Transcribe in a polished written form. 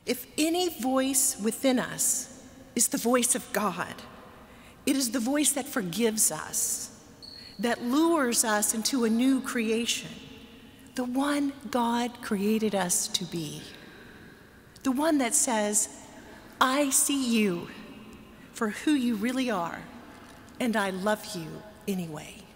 If any voice within us is the voice of God, it is the voice that forgives us, that lures us into a new creation, the one God created us to be, the one that says, I see you for who you really are, and I love you anyway.